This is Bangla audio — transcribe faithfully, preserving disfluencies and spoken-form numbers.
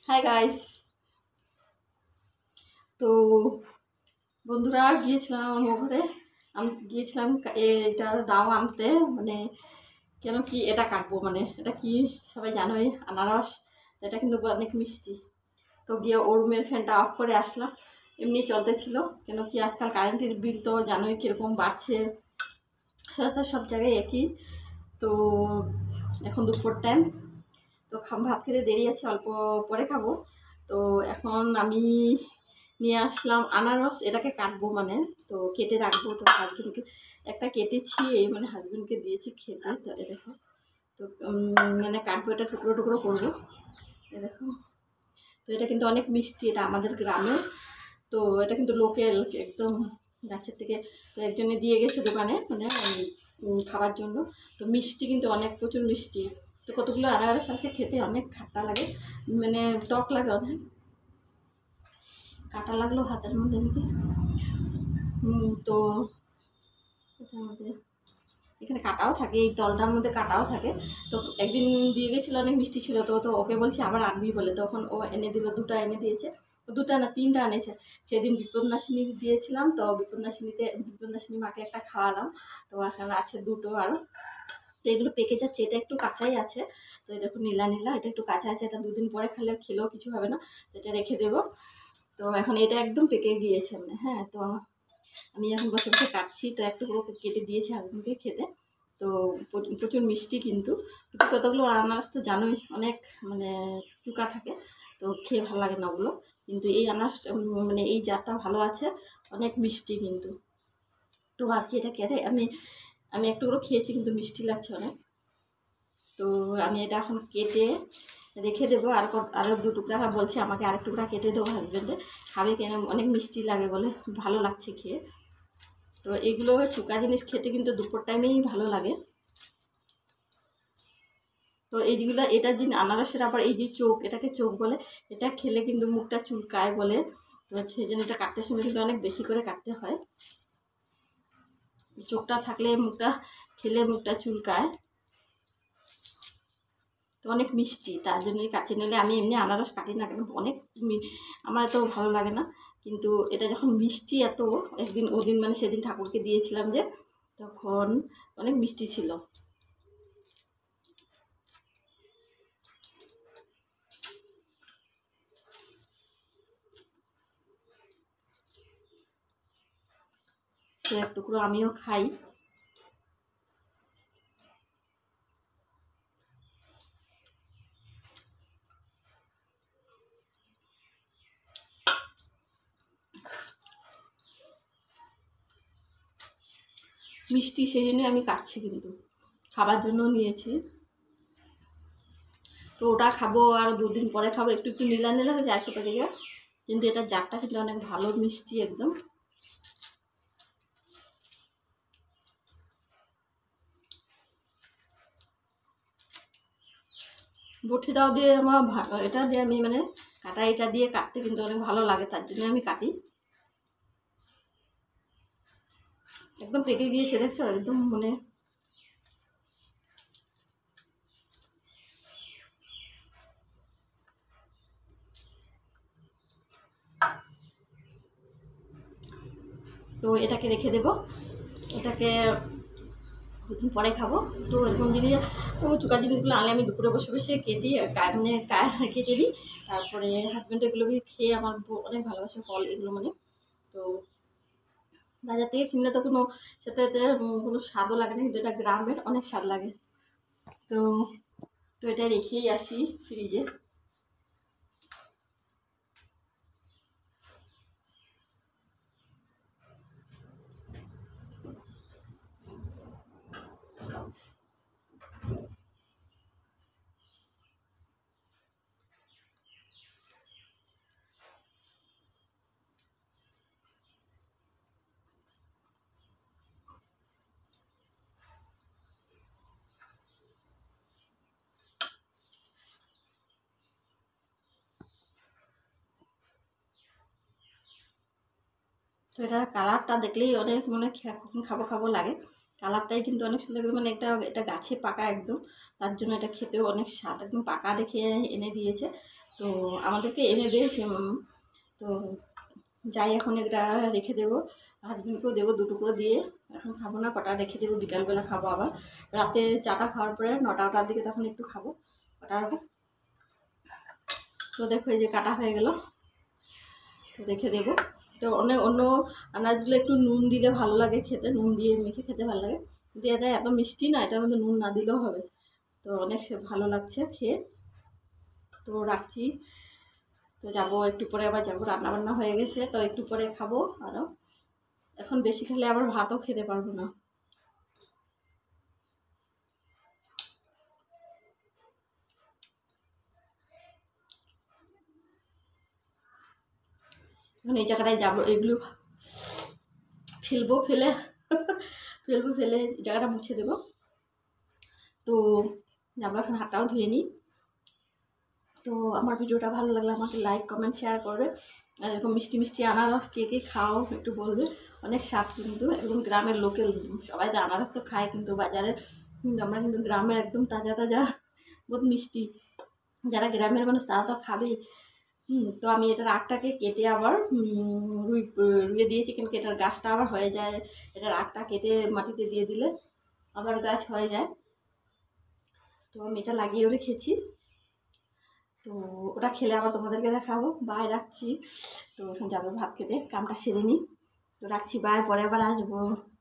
Hi guys. তো বন্ধুরা গিয়েছিলাম আমার ঘরে, আমি গিয়েছিলাম এটা দাও আনতে, মানে কেন কি এটা কাটবো, মানে এটা কি সবাই জানোই, আনারস। এটা কিন্তু অনেক মিষ্টি। তো গিয়ে ওর রুমের ফ্যানটা অফ করে আসলাম, এমনি চলতে ছিল। কেন কি আজকাল কারেন্টের বিল তো জানোই কীরকম বাড়ছে, সেটা সব জায়গায় একই। তো এখন দুপুর টাইম, তো ভাত খেতে দেরি আছে, অল্প পরে খাবো। তো এখন আমি নিয়ে আসলাম আনারস, এটাকে কাটবো, মানে তো কেটে রাখবো। তো হাজবেন্ডকে একটা কেটেছি, এই মানে হাজবেন্ডকে দিয়েছি খেতে। তো এ দেখো, তো মানে কাটবো, এটা টুকরো টুকরো করবো। এ দেখো, তো এটা কিন্তু অনেক মিষ্টি, এটা আমাদের গ্রামের। তো এটা কিন্তু লোকাল, একদম গাছের থেকে। তো একজনে দিয়ে গেছে দোকানে, মানে খাবার জন্য। তো মিষ্টি কিন্তু অনেক, প্রচুর মিষ্টি। তো কতগুলো আনারস আছে, খেতে অনেক খাট্টা লাগে, মানে টক লাগে অনেক। কাটা লাগলো হাতের মধ্যে নাকি। তো এটার মধ্যে এখানে কাটাও থাকে, এই তলটার মধ্যে কাটাও থাকে। তো একদিন দিয়ে গেছিলো, অনেক মিষ্টি ছিল। তো তো ওকে বলছি আবার আনবি বলে, তখন ও এনে দিল, দুটা এনে দিয়েছে। দুটা না তিনটা এনেছে। সেদিন বিপদনাশিনী দিয়েছিলাম, তো বিপদনাশিনীতে বিপদনাশিনী মাকে একটা খাওয়ালাম। তো এখানে আছে দুটো আরও। তো এগুলো পেকে যাচ্ছে, এটা একটু কাঁচাই আছে। তো এই দেখো নীলা নীলা, এটা একটু কাঁচা আছে, এটা দুদিন পরে খেলে খেলেও কিছু হবে না। তো এটা রেখে দেবো। তো এখন এটা একদম পেকে গিয়েছে, মানে হ্যাঁ। তো আমি এখন বসে বসে কাটছি, তো একটু পুরো কেটে দিয়েছি হাজবেন্ডকে খেতে। তো প্রচুর মিষ্টি, কিন্তু কিন্তু কতগুলো আনারস তো জানোই অনেক, মানে চুকা থাকে, তো খেয়ে ভালো লাগে না ওগুলো। কিন্তু এই আনারস, মানে এই জাতটা ভালো আছে, অনেক মিষ্টি কিন্তু। তো ভাবছি এটা কেটে আমি আমি একটু করে খেয়েছি, কিন্তু মিষ্টি লাগছে অনেক। তো আমি এটা এখন কেটে রেখে দেবো। আর আরও দু টুকরা বলছে আমাকে, আরেক টুকরা কেটে দেবো, হাজবেন্ডে খাবে, কেন অনেক মিষ্টি লাগে বলে, ভালো লাগছে খেয়ে। তো এগুলো শুকা জিনিস খেতে কিন্তু দুপুর টাইমেই ভালো লাগে। তো এইগুলো, এটা যে আনারসের আবার এই যে চোখ, এটাকে চোখ বলে, এটা খেলে কিন্তু মুখটা চুলকায় বলে। তো সেই জন্য এটা কাটতে সময় কিন্তু অনেক বেশি করে কাটতে হয়। চোখটা থাকলে মুখটা খেলে মুখটা চুলকায়। তো অনেক মিষ্টি, তার জন্যই কাটি। নিলে আমি এমনি আনারস কাটি না কেন, অনেক আমার এত ভালো লাগে না। কিন্তু এটা যখন মিষ্টি এত, একদিন ওদিন মানে সেদিন ঠাকুরকে দিয়েছিলাম যে, তখন অনেক মিষ্টি ছিল। তো এক টুকরো আমিও খাই। মিষ্টি সেই জন্যই আমি কাটছি, কিন্তু খাবার জন্য নিয়েছি। তো ওটা খাবো, আর দুদিন পরে খাবো। একটু একটু নীলা নীলা হয়ে যায়, একটু পেকে যায়, কিন্তু এটা জাতটা কিন্তু অনেক ভালো মিষ্টি একদম। বটি দাও দিয়ে আমার এটা দিয়ে আমি মানে কাটা, এটা দিয়ে কাটতে কিন্তু অনেক ভালো লাগে, তার জন্য আমি কাটি। একদম পেকে গিয়েছে, দেখছো, একদম মানে তো এটাকে রেখে দেবো, এটাকে দুদিন পরে খাবো। তো এরকম জিনিস, ও চুকা জিনিসগুলো আনলে আমি দুপুরে বসে বসে কেটে, মানে কেটে দিই। তারপরে হাজব্যান্ড এগুলো খেয়ে আমার অনেক ভালোবাসে ফল এগুলো, মানে। তো বাজার থেকে কিনলে তো কোনো সাথে কোনো স্বাদও লাগে না, কিন্তু এটা গ্রামের অনেক স্বাদ লাগে। তো তো এটা রেখেই আসি ফ্রিজে। তো এটার কালারটা দেখলেই অনেক মনে কখন খাবো খাবো লাগে। কালারটাই কিন্তু অনেক সুন্দর, মানে এটা এটা গাছে পাকা একদম, তার জন্য এটা খেতেও অনেক স্বাদ, একদম পাকা দেখে এনে দিয়েছে। তো আমাদেরকে এনে দিয়েছে। তো যাই, এখন এটা রেখে দেবো, হাজবেন্ডকেও দেবো দুটো করে দিয়ে। এখন খাবো না, কটা রেখে দেবো, বিকালবেলা খাবো আবার। রাতে চাটা খাওয়ার পরে নটা ওটার দিকে তখন একটু খাবো, ওটা রাখবো। তো দেখো এই যে কাটা হয়ে গেল, তো রেখে দেবো। তো অনেক অন্য আনাজগুলো একটু নুন দিলে ভালো লাগে খেতে, নুন দিয়ে মেখে খেতে ভালো লাগে, দিয়ে দেয় এত মিষ্টি না, এটার মধ্যে নুন না দিলেও হবে। তো অনেক ভালো লাগছে খেয়ে। তো রাখছি, তো যাবো একটু পরে, আবার যাবো, রান্নাবান্না হয়ে গেছে, তো একটু পরে খাবো আরও। এখন বেশি খেলে আবার ভাতও খেতে পারবো না। এখন এই জায়গাটায় যাবো, এগুলো ফেলবো, ফেলে ফেলবো, ফেলে জায়গাটা মুছে দেবো। তো যাবো এখন, হাতটাও ধুয়ে নিই। তো আমার ভিডিওটা ভালো লাগলে আমাকে লাইক কমেন্ট শেয়ার করবে। আর এরকম মিষ্টি মিষ্টি আনারস কে কে খাও একটু বলবে, অনেক স্বাদ কিন্তু, একদম গ্রামের লোকেল। সবাই তো আনারস তো খায় কিন্তু বাজারে, কিন্তু আমরা কিন্তু গ্রামের একদম তাজা তাজা, বহুত মিষ্টি। যারা গ্রামের মানুষ তারা তো খাবেই। হুম তো আমি এটার আগটাকে কেটে আবার রুই রুইয়ে দিয়েছি, কিন্তু এটার গাছটা আবার হয়ে যায়, এটার আগটা কেটে মাটিতে দিয়ে দিলে আবার গাছ হয়ে যায়। তো আমি এটা লাগিয়েও রেখেছি, তো ওটা খেলে আবার তোমাদেরকে দেখাবো। বাই, রাখছি। তো এখন যাবো ভাত খেতে, কামটা সেরে নিই। তো রাখছি, বাই, পরে আবার আসবো।